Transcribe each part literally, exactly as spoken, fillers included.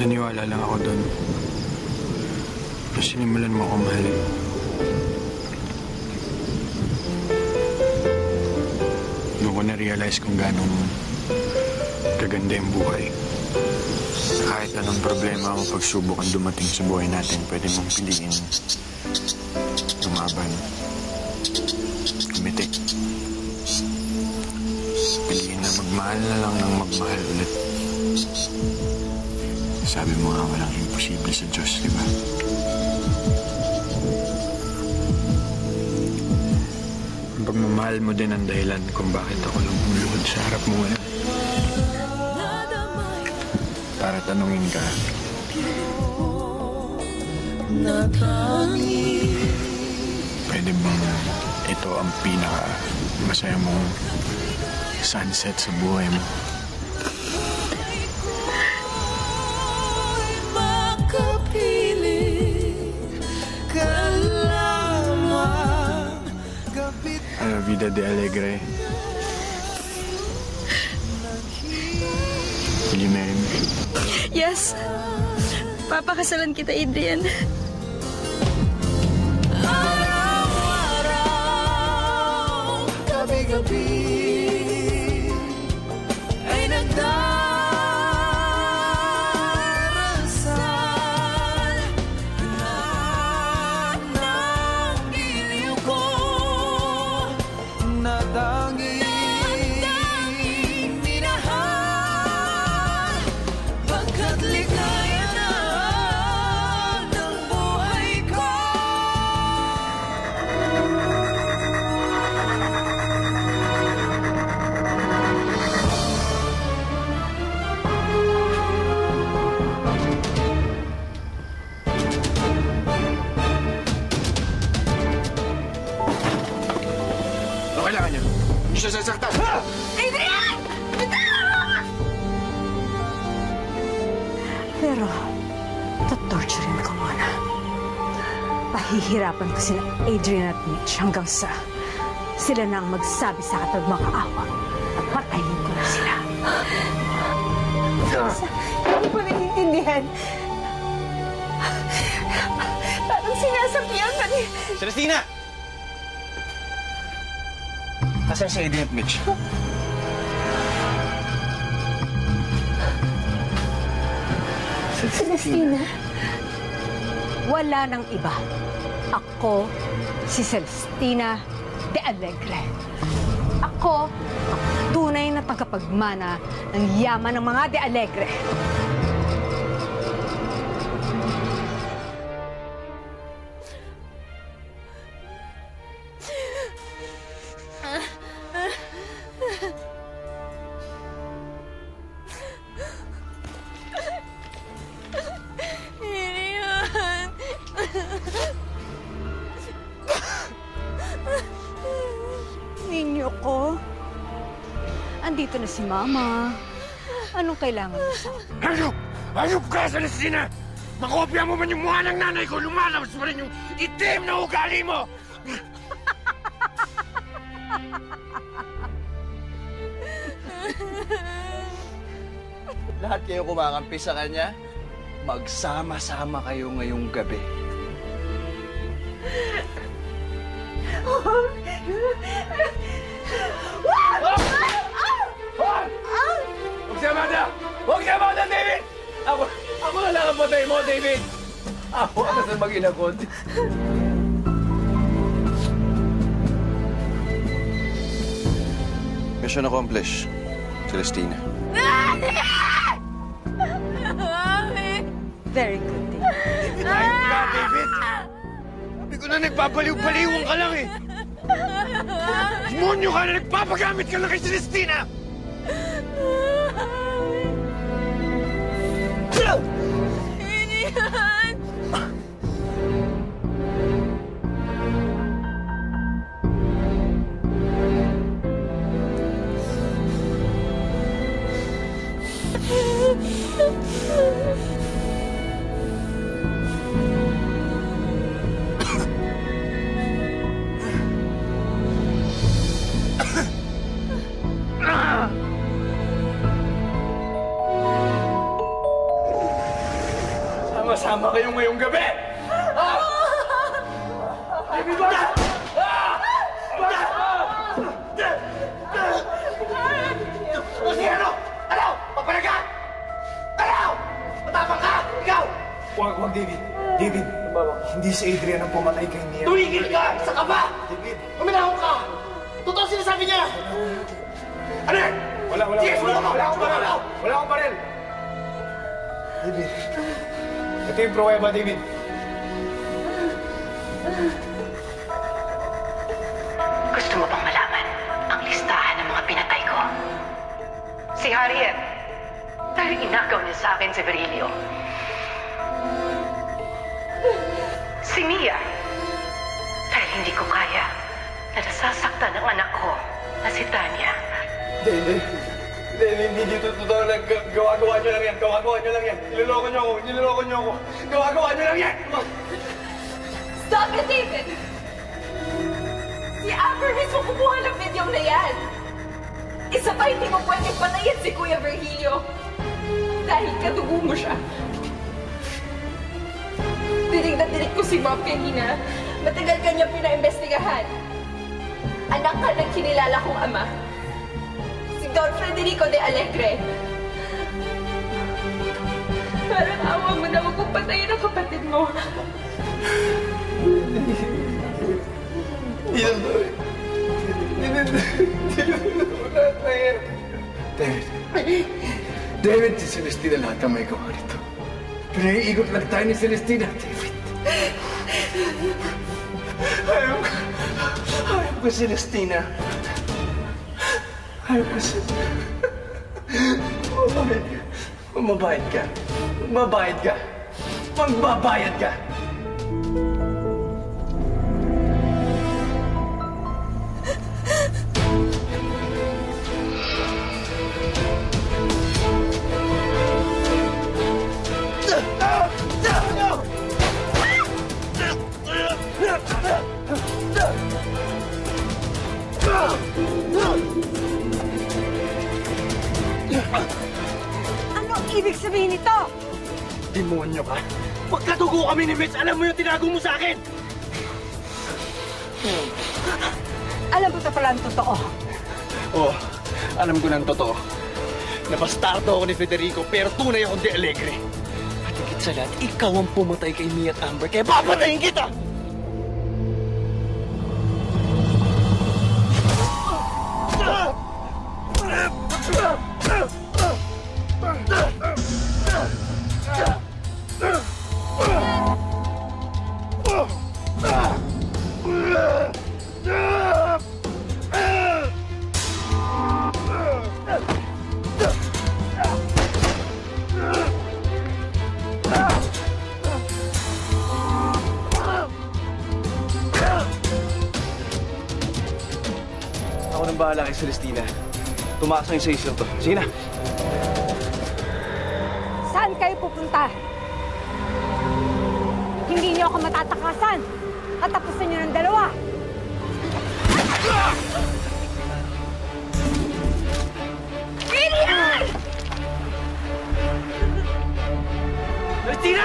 Naniwala lang ako doon. Tapos sinimulan mo ako mahalin. Doon ko na-realize kung gano'ng kaganda yung buhay. Kahit anong problema o pagsubok ang dumating sa buhay natin, pwede mong piliin. Lumaban. Kumitik. Piliin na magmahal na lang ng magmahal ulit. Sabi mo nga walang imposible sa Diyos, di ba? Ang pagmamahal mo din ang dahilan kung bakit ako lumuluhod sa harap mo ngayon. Para tanungin ka. Pwede bang ito ang pinaka masaya mong sunset sa buhay mo? Ara vida de alegre. Will you marry me? Yes. Papakasalan kita, Adrian. Araw-araw, gabi-gabi ay nagdarasal na ng iliw ko na dangin. Sasaktan! Adrian! Pero, tutorturin ko muna. Pahihirapan ko sila Adrian at Mich hanggang sa sila na ang magsabi sa akin pag makaawa at patayin ko na sila. Hindi ko naiintindihan. Parang sinasabihan ka ni... Celestina! Asan si Adrian at Mich? Celestina? Wala nang iba. Ako, si Celestina de Alegre. Ako, ang tunay na tagapagmana ng yaman ng mga de Alegre. Andito na si Mama. Anong kailangan mo sa akin? Hayop! Hayop ka, Celestina! Makopya mo man yung mukha ng nanay ko, lumalabas pa rin yung itim na ugali mo! Lahat kayo kumakampi sa kanya, magsama-sama kayo ngayong gabi. Huwag siya, Amanda! Huwag siya, Amanda, David! Ako, ako na lang ang patay mo, David! Ako ang nasa mag-inakot. Mission accomplished, Celestina. Very good, David. David, ayun ka, David! Sabi ko na nagpapaliw-paliwang ka lang eh! Demonyo ka na nagpapagamit ka lang kay Celestina! Adrian! ba kayo ngayong gabi? Ha? Baby, bata! Bata! O si ano? Ano? Papalag ka? Ano? Matapang ka? Ikaw? Huwag, huwag, David. David, hindi si Adrian ang pumatay kay Mia. Tumigil ka! Isa ka ba? David. Uminahon ka! Totoo sinasabi niya! Ano yan? Wala, wala, Sige, wala, sumunod wala, wala akong baril. Wala akong baril. David. Ito yung pruweba, David. Gusto mo bang malaman ang listahan ng mga pinatay ko? Si Harriet, dahil inagaw niya sa akin si Virgilio. Si Mia, dahil hindi ko kaya na nasasaktan ang anak ko na si Tanya. Hindi, hindi, hindi dito totoo lang. Gawa-gawa nyo lang yan. Gawa-gawa nyo lang yan. Niloloko nyo ako. Niloloko nyo ako. Gawa-gawa nyo lang yan. Stop it, David! Si Amber mismo kumuha ng video na yan. Isa pa, hindi mo pwedeng patayin si Kuya Virgilio. Dahil kadugo mo siya. Dinig na dinig ko si Mom kanina. Matagal ka niya pinaimbestigahan. Anak ka ng kinilala kong ama. Si Don Federico de Alegre. Parang awa mo na wag kong patayin ang kapatid mo. Hindi na to eh. Hindi na to. Hindi na to. Lahat na yan. David. David, si Celestina lahat ang may gawa nito. Pinaiikot lang tayo ni Celestina, David. Ayaw ko. Ayaw ko, Celestina. Ayaw ko, Celestina. Mabayad ka. Mabayad ka. Magbabayad ka. Ano ibig sabihin nito? Demonyo ka? Magkatugo kami ni Mich! Alam mo yung tinago mo sa akin! Alam mo ito pala ang totoo. Oo, alam ko ng totoo. Napastarto ako ni Federico pero tunay akong de Alegre. At higit sa lahat, ikaw ang pumatay kay Mia at Amber kaya papatayin kita! Ako nang bahala kay Celestina. Tumakas na yung sa isla to. Sige na. Saan kayo pupunta? Hindi niyo ako matatakasan. Katapusan niyo ng dalawa. Adrian! Celestina!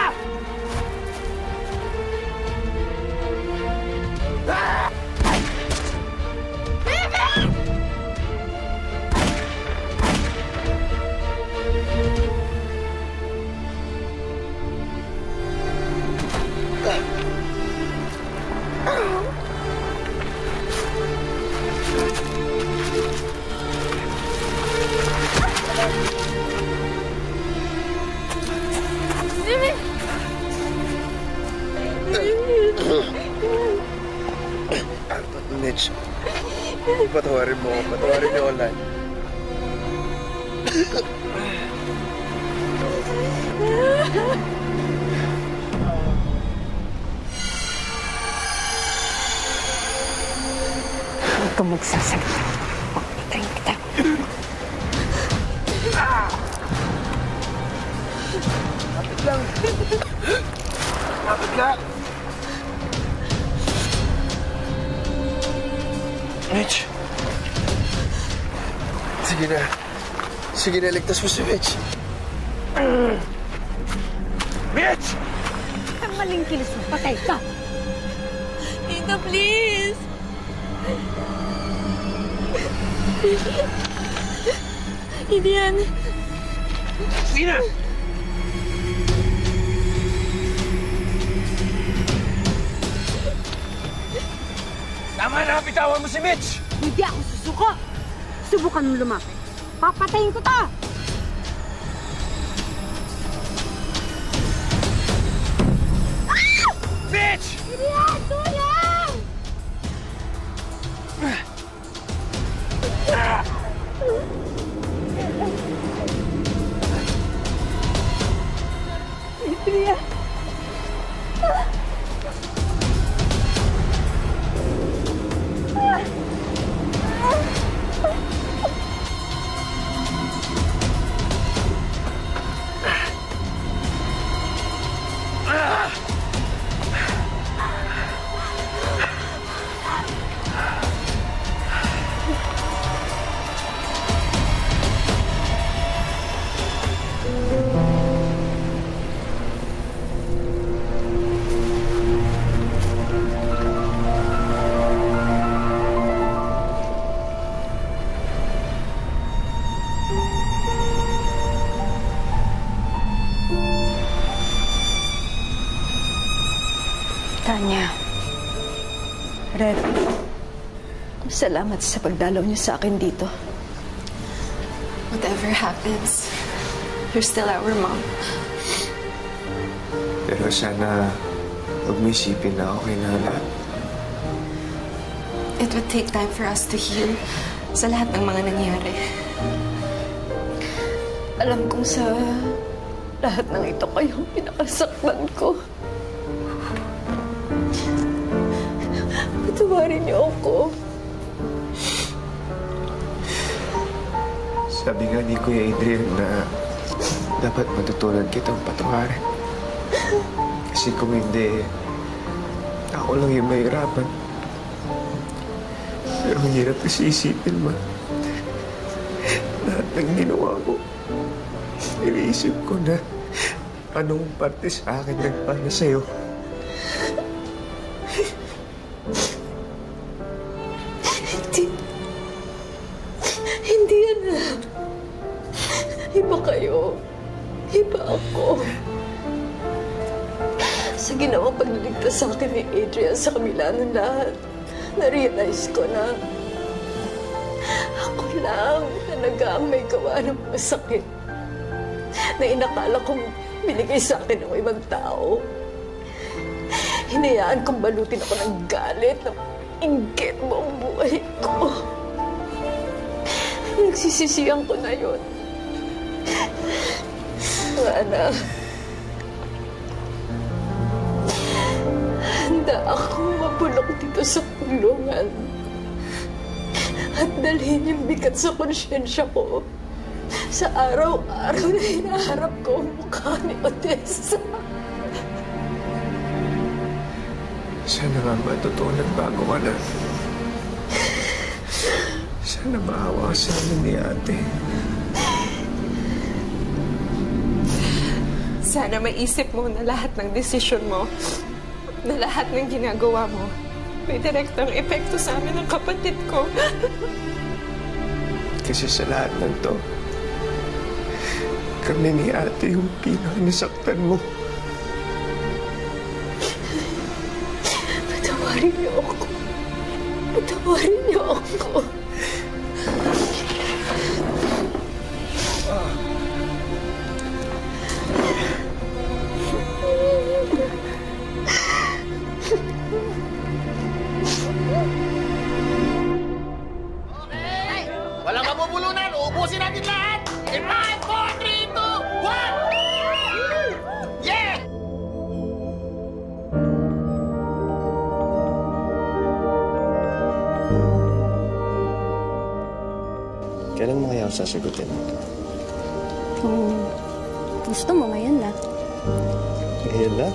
Mich, patawarin mo. Patawarin niyo online. Huwag kang magsasalita. Patayin kita. Lapit lang. Lapit lang. Mich. Sige na. Sige na, ligtas mo si Mich. Mich! maling kilos mo. Patay ka! Tita, please! Adrian! Vina! Tama na, bitawan mo si Mich! Hindi ako susuko! Subukan mo lumapit. Papatayin ko ta! Mich! Adrian, tulong! Adrian! Tanya. Red. Salamat sa pagdalaw niyo sa akin dito. Whatever happens, you're still our mom. Pero sana huwag mo isipin na okay na lahat. It would take time for us to heal sa lahat ng mga nangyari. Alam kong sa lahat ng ito kayong pinakasaktan ko. Patawarin niyo ako. Sabi nga ni Kuya Adrian na dapat matutunan kitang patawarin. Kasi kung hindi, ako lang yung mahirapan. Pero ang hirap kasi isipin, ma. Lahat ng ginawa ko, iniisip ko na anong parte sa akin nagpala sa'yo. Hindi. Hindi yan na. Iba kayo. Iba ako. Sa ginawang pagliligtas sa akin ni Adrian sa kabila ng lahat, na-realize ko na ako lang talaga ang may gawa ng masakit na inakala kong binigay sa akin ng ibang tao. Hinayaan kong balutin ako ng galit, ng inggit mo ang buhay ko. Nagsisisiyan ko na yun. Anak, handa akong mabulok dito sa kulungan at dalhin yung bigat sa konsyensya ko sa araw-araw na hinaharap ko ang mukha ni Odessa. Sana nga matutuwa nagbago ka na. Sana maawa sa amin ni ate. Sana maisip mo na lahat ng desisyon mo, na lahat ng ginagawa mo, may direktang epekto sa amin ng kapatid ko. Kasi sa lahat ng to, kami ni ate yung pinakanisaktan mo. Patawarin niyo ako. Patawarin niyo ako. Walang mabubulunan! Uubusin natin lahat! In five, four, three, two, one! Yeah! Kailan mo kaya ako sasagutin? Kung gusto mo ngayon na. Ngayon na?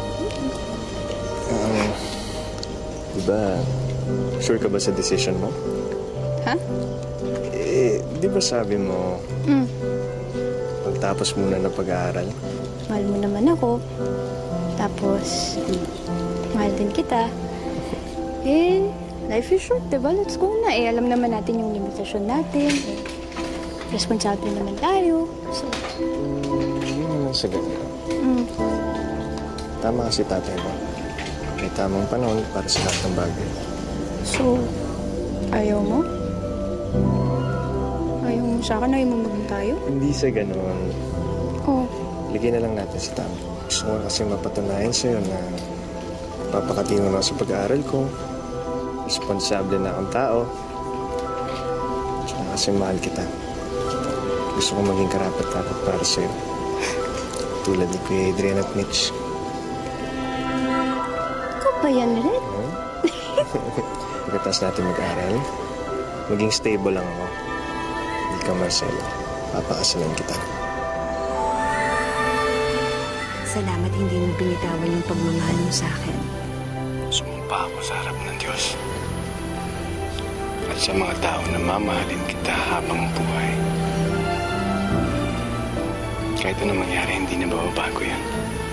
Um, diba, sure ka ba sa decision mo? Ha? Eh, di ba sabi mo, Mm. pagtapos muna ng pag-aaral? Mahal mo naman ako. Tapos, mahal din kita. Eh, life is short, diba? Let's go na. Eh, alam naman natin yung limitasyon natin. Eh, responsable naman tayo. So, Hindi naman sa ganito. mm, Tama kasi tatay mo. May tamang panahon para sa lahat ng bagay. so, ayaw mo? Ayaw mo sa akin? Ayaw mo maging tayo? Hindi sa ganun. Oh, Ligay na lang natin sa tama. Gusto ko kasi mapatunayan sa'yo na papakatino na sa pag-aaral ko. Responsable na akong tao. Gusto ko kasi mahal kita. Gusto ko maging karapat-dapat para sa'yo. Tulad ni Kuya Adrian at Mich. ikaw ba yan, Red? Pagkatapos natin mag-aral, maging stable lang ako. Hindi ka, Marcelo. Papakasalan kita. Salamat hindi mo binitawan yung pagmamahal mo sa akin. Sumumpa ako sa harap ng Diyos. At sa mga tao na mamahalin kita habang buhay. Kahit anong mangyari, hindi na bababago yan.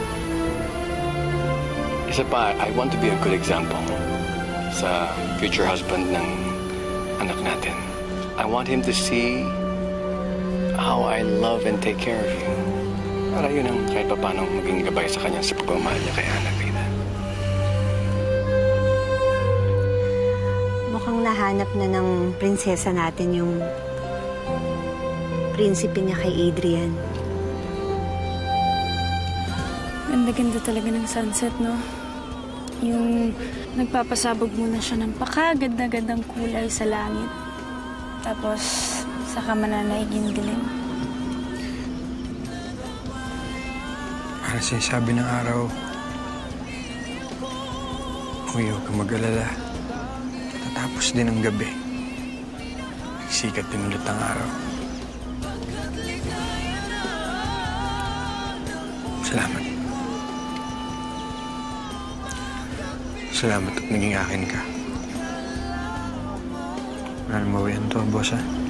Isa pa, I want to be a good example sa future husband ng anak natin. I want him to see how I love and take care of you. Para yun ang kahit pa paano maging gabay sa kanya sa pagmamahal niya kay Ana Mina. Mukhang nahanap na ng prinsesa natin yung prinsipe niya kay Adrian. Ganda-ganda talaga ng sunset, no? Yung nagpapasabog muna siya ng pakaganda-gandang kulay sa langit. Tapos, saka mananaig yung dilim. Para sinasabi ng araw, huwag kang mag-alala. Tatapos din ang gabi. Sikat din ulit ang araw. Salamat. Salamat at naging akin ka. Wala na mawihan to, boss, ha?